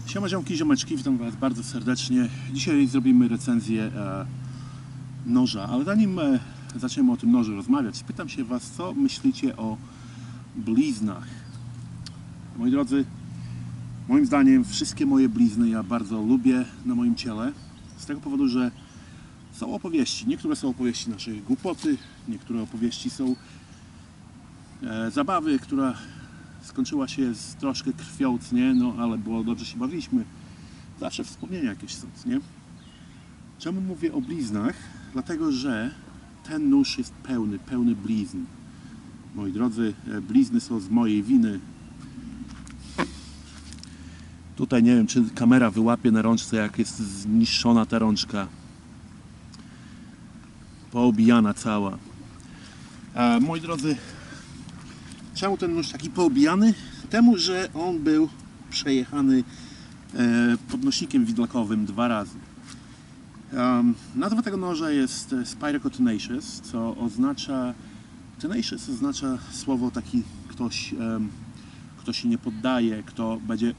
Siema ziomki, ziomeczki, witam Was bardzo serdecznie. Dzisiaj zrobimy recenzję noża, ale zanim zaczniemy o tym nożu rozmawiać, spytam się Was, co myślicie o bliznach. Moi drodzy, moim zdaniem wszystkie moje blizny ja bardzo lubię na moim ciele, z tego powodu, że są opowieści. Niektóre są opowieści naszej głupoty, niektóre opowieści są zabawy, która skończyła się z troszkę krwią, nie? No ale było dobrze, się bawiliśmy. Zawsze wspomnienia jakieś są, nie? Czemu mówię o bliznach? Dlatego, że ten nóż jest pełny blizn. Moi drodzy, blizny są z mojej winy. Tutaj nie wiem, czy kamera wyłapie na rączce, jak jest zniszczona ta rączka. Poobijana cała. Moi drodzy, czemu ten nóż taki poobijany? Temu, że on był przejechany podnośnikiem widłakowym 2 razy. Nazwa tego noża jest Spyderco Tenacious, co oznacza... Tenacious oznacza słowo taki ktoś, kto się nie poddaje, kto będzie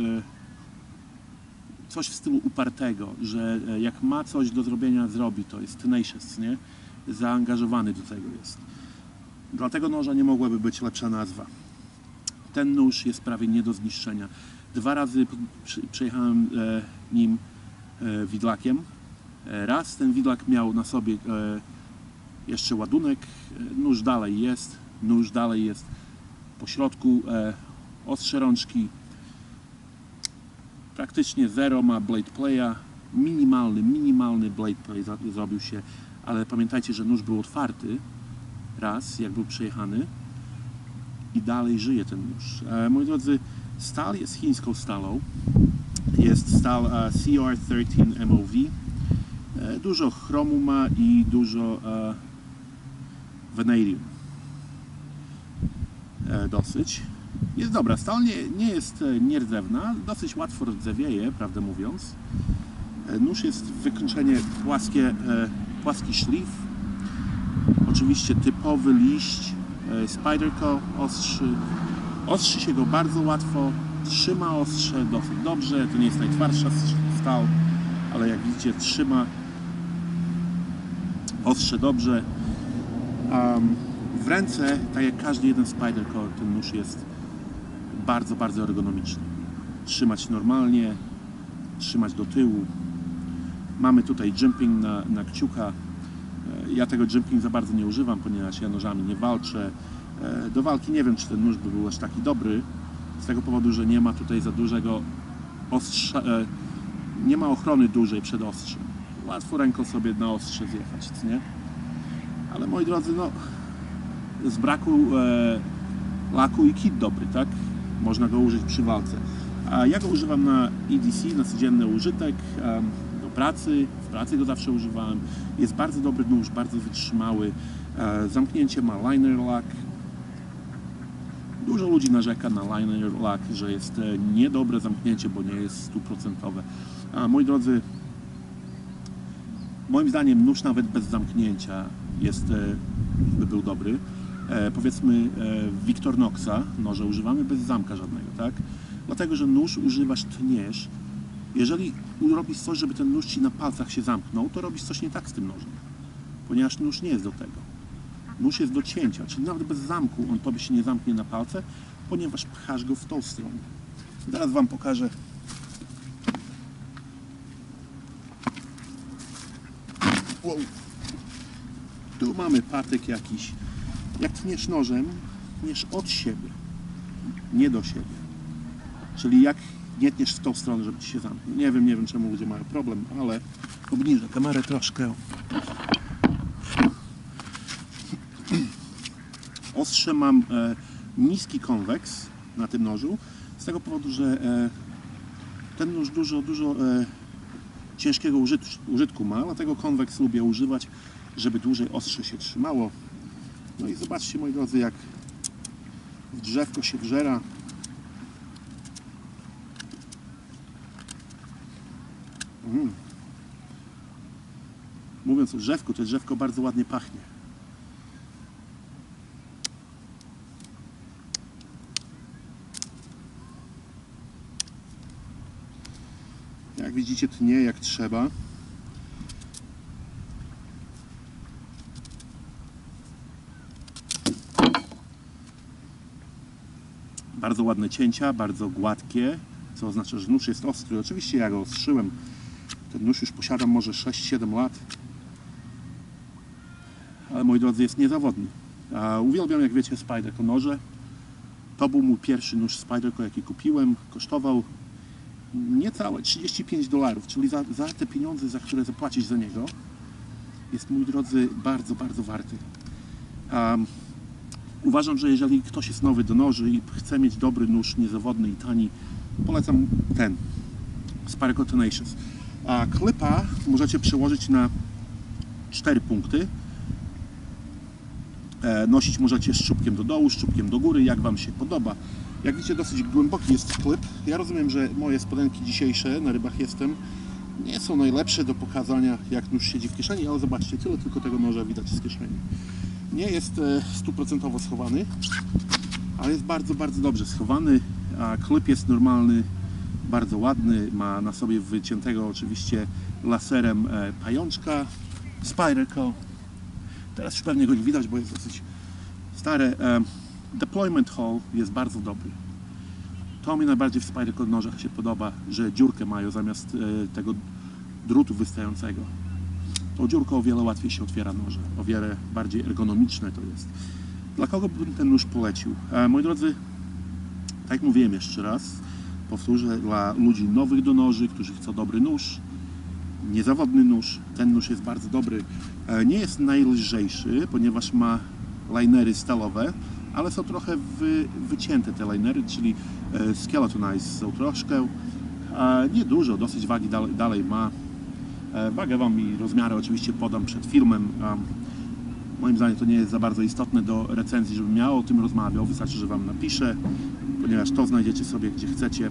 coś w stylu upartego, że jak ma coś do zrobienia, zrobi to. Jest tenacious, nie? Zaangażowany do tego jest. Dla tego noża nie mogłaby być lepsza nazwa. Ten nóż jest prawie nie do zniszczenia. 2 razy przejechałem nim widlakiem. Raz ten widlak miał na sobie jeszcze ładunek. Nóż dalej jest. Po środku ostrze rączki. Praktycznie zero ma blade playa. Minimalny blade play zrobił się. Ale pamiętajcie, że nóż był otwarty. Raz, jak był przejechany. I dalej żyje ten nóż. Moi drodzy, stal jest chińską stalą. Jest stal CR13 MOV. Dużo chromu ma i dużo vanadium. Dosyć. Jest dobra. Stal nie jest nierdzewna. Dosyć łatwo rdzewieje, prawdę mówiąc. Nóż jest wykończenie płaski szlif. Oczywiście typowy liść. Spyderco ostrzy się go bardzo łatwo, trzyma ostrze dosyć dobrze, to nie jest najtwardsza stal, ale jak widzicie trzyma ostrze dobrze. W ręce, tak jak każdy jeden Spyderco, ten nóż jest bardzo ergonomiczny. Trzymać normalnie, trzymać do tyłu. Mamy tutaj jimping na kciuka. Ja tego jimping za bardzo nie używam, ponieważ ja nożami nie walczę. Do walki nie wiem, czy ten nóż by był aż taki dobry, z tego powodu, że nie ma tutaj za dużego ostrza, nie ma ochrony dużej przed ostrzem. Łatwo ręką sobie na ostrze zjechać, nie? Ale moi drodzy, no z braku laku i kit dobry, tak? Można go użyć przy walce. A ja go używam na EDC, na codzienny użytek. Pracy, w pracy go zawsze używałem. Jest bardzo dobry nóż, bardzo wytrzymały. Zamknięcie ma liner lock. Dużo ludzi narzeka na liner lock, że jest niedobre zamknięcie, bo nie jest 100%. Moi drodzy, moim zdaniem nóż nawet bez zamknięcia by był dobry. Powiedzmy Victorinoxa noże używamy bez zamka żadnego, tak? Dlatego, że nóż używasz, tniesz. Jeżeli robisz coś, żeby ten nóż ci na palcach się zamknął, to robisz coś nie tak z tym nożem. Ponieważ nóż nie jest do tego. Nóż jest do cięcia, czyli nawet bez zamku on tobie się nie zamknie na palce, ponieważ pchasz go w tą stronę. Zaraz wam pokażę. Wow. Tu mamy patyk jakiś. Jak tniesz nożem, tniesz od siebie, nie do siebie. Czyli jak nie tniesz w tą stronę, żeby ci się zamknął. Nie wiem czemu ludzie mają problem, ale obniżę kamerę troszkę. Ostrze mam niski konweks na tym nożu, z tego powodu, że ten nóż dużo ciężkiego użytku ma, dlatego konweks lubię używać, żeby dłużej ostrze się trzymało. No i zobaczcie, moi drodzy, jak w drzewko się wżera. Mówiąc o drzewku, to drzewko bardzo ładnie pachnie. widzicie, tnie jak trzeba. Bardzo ładne cięcia, bardzo gładkie, co oznacza, że nóż jest ostry. Oczywiście ja go ostrzyłem. Ten nóż już posiadam może 6-7 lat. Ale moi drodzy, jest niezawodny. Uwielbiam, jak wiecie, Spyderco noże. To był mój pierwszy nóż Spyderco, jaki kupiłem. Kosztował niecałe $35, czyli za te pieniądze, za które zapłacić za niego, jest, moi drodzy, bardzo, bardzo warty. Uważam, że jeżeli ktoś jest nowy do noży i chce mieć dobry nóż, niezawodny i tani, polecam ten Spyderco Tenacious. Klipa możecie przełożyć na 4 punkty. Nosić możecie szczupkiem do dołu, szczupkiem do góry, jak Wam się podoba. Jak widzicie, dosyć głęboki jest klip. Ja rozumiem, że moje spodenki dzisiejsze, na rybach jestem, nie są najlepsze do pokazania, jak nóż siedzi w kieszeni, ale zobaczcie, tyle tylko tego noża widać z kieszeni. Nie jest 100% schowany, ale jest bardzo, bardzo dobrze schowany. Klip jest normalny, bardzo ładny, ma na sobie wyciętego oczywiście laserem pajączka Spyderco. Teraz już pewnie go nie widać, bo jest dosyć stare. Deployment hole jest bardzo dobry. To mi najbardziej w Spyderco nożach się podoba, że dziurkę mają zamiast tego drutu wystającego. Tą dziurką o wiele łatwiej się otwiera noże, o wiele bardziej ergonomiczne to jest. Dla kogo bym ten nóż polecił? Moi drodzy, tak jak mówiłem jeszcze raz, powtórzę, dla ludzi nowych do noży, którzy chcą dobry nóż, niezawodny nóż, ten nóż jest bardzo dobry. Nie jest najlżejszy, ponieważ ma linery stalowe, ale są trochę wycięte te linery, czyli skeletonized są troszkę. Niedużo, dosyć wagi dalej ma. Wagę Wam i rozmiary oczywiście podam przed filmem. Moim zdaniem to nie jest za bardzo istotne do recenzji, żebym ja o tym rozmawiał. Wystarczy, że Wam napiszę, ponieważ to znajdziecie sobie gdzie chcecie.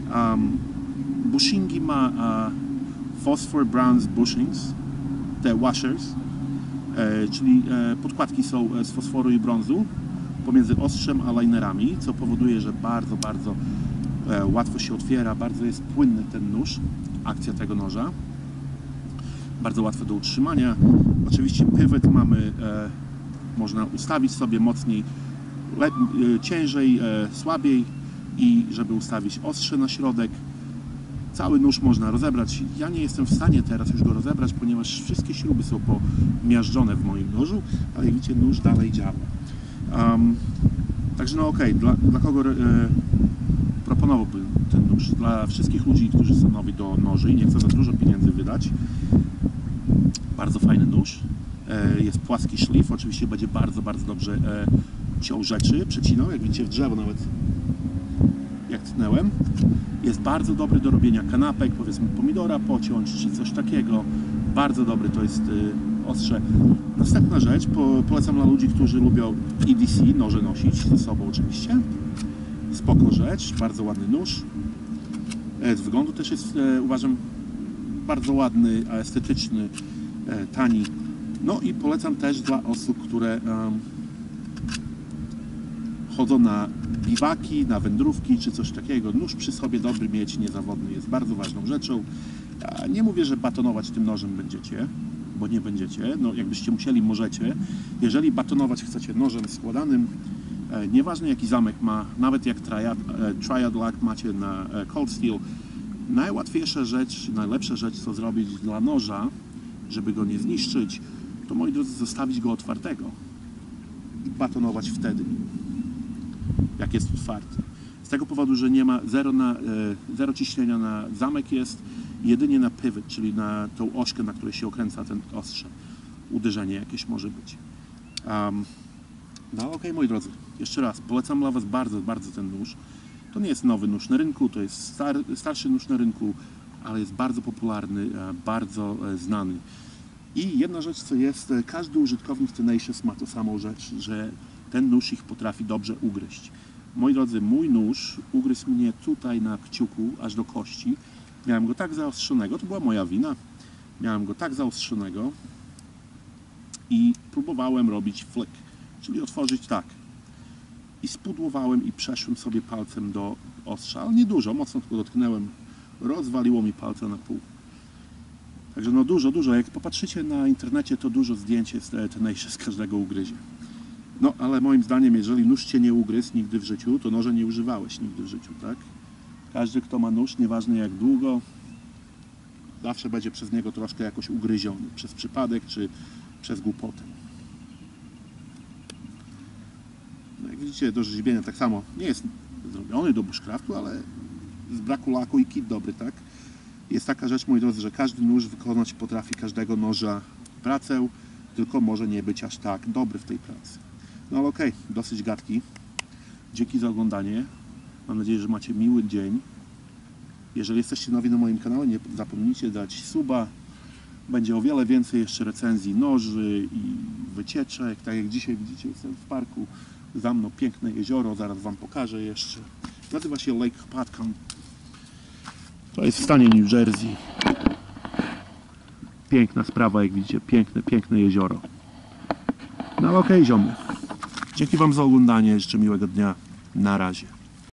Bushingi ma phosphor bronze bushings, te washers, czyli podkładki są z fosforu i brązu pomiędzy ostrzem a linerami, co powoduje, że bardzo, bardzo łatwo się otwiera, bardzo jest płynny ten nóż, akcja tego noża, bardzo łatwe do utrzymania. Oczywiście pivot mamy, można ustawić sobie mocniej, ciężej, słabiej i żeby ustawić ostrze na środek. Cały nóż można rozebrać. Ja nie jestem w stanie teraz już go rozebrać, ponieważ wszystkie śruby są pomiażdżone w moim nożu, ale jak widzicie, nóż dalej działa. Także no okej, dla kogo proponowałbym ten nóż? Dla wszystkich ludzi, którzy są nowi do noży i nie chcą za dużo pieniędzy wydać. Bardzo fajny nóż. Jest płaski szlif, oczywiście będzie bardzo, bardzo dobrze ciął rzeczy, przecinał, jak widzicie w drzewo nawet jak tnęłem. Jest bardzo dobry do robienia kanapek, powiedzmy pomidora pociąć czy coś takiego. Bardzo dobry to jest ostrze. Następna rzecz, polecam dla ludzi, którzy lubią EDC, noże nosić ze sobą oczywiście. Spoko rzecz, bardzo ładny nóż. Z wyglądu też jest, uważam, bardzo ładny, estetyczny, tani. No i polecam też dla osób, które chodzą na biwaki, na wędrówki czy coś takiego. Nóż przy sobie dobry mieć, niezawodny jest bardzo ważną rzeczą. Ja nie mówię, że batonować tym nożem będziecie, bo nie będziecie. No jakbyście musieli, możecie. Jeżeli batonować chcecie nożem składanym, nieważne jaki zamek ma, nawet jak Triad Lock macie na Cold Steel, najłatwiejsza rzecz, najlepsza rzecz, co zrobić dla noża, żeby go nie zniszczyć, to moi drodzy, zostawić go otwartego i batonować wtedy, jak jest otwarty. Z tego powodu, że nie ma zero ciśnienia na zamek jest, jedynie na pivot, czyli na tą ośkę, na której się okręca ten ostrze. Uderzenie jakieś może być. No okej, moi drodzy, jeszcze raz, polecam dla Was bardzo, bardzo ten nóż. To nie jest nowy nóż na rynku, to jest starszy nóż na rynku, ale jest bardzo popularny, bardzo znany. I jedna rzecz, co jest, każdy użytkownik Tenacious ma tą samą rzecz, że ten nóż ich potrafi dobrze ugryźć. Moi drodzy, mój nóż ugryzł mnie tutaj na kciuku, aż do kości. Miałem go tak zaostrzonego, to była moja wina. Miałem go tak zaostrzonego i próbowałem robić flick, czyli otworzyć tak. I spudłowałem i przeszłem sobie palcem do ostrza, ale nie dużo, mocno tylko dotknąłem rozwaliło mi palce na pół. Także no dużo, jak popatrzycie na internecie, to dużo zdjęć jest Tenacious, każdego ugryzie. No ale moim zdaniem, jeżeli nóż cię nie ugryzł nigdy w życiu, to noża nie używałeś nigdy w życiu, tak? Każdy, kto ma nóż, nieważne jak długo, zawsze będzie przez niego troszkę jakoś ugryziony. Przez przypadek, czy przez głupotę. No jak widzicie, do rzeźbienia tak samo nie jest zrobiony do bushcraftu, ale z braku laku i kit dobry, tak? Jest taka rzecz, moi drodzy, że każdy nóż wykonać potrafi każdego noża pracę, tylko może nie być aż tak dobry w tej pracy. No ale okej, dosyć gadki. Dzięki za oglądanie. Mam nadzieję, że macie miły dzień. Jeżeli jesteście nowi na moim kanale, nie zapomnijcie dać suba. Będzie o wiele więcej jeszcze recenzji noży i wycieczek. Tak jak dzisiaj widzicie, jestem w parku. Za mną piękne jezioro, zaraz wam pokażę jeszcze. Nazywa się Lake Patcon. To jest w stanie New Jersey. Piękna sprawa, jak widzicie, piękne jezioro. No okej, ziomy. Dzięki wam za oglądanie, jeszcze miłego dnia. Na razie.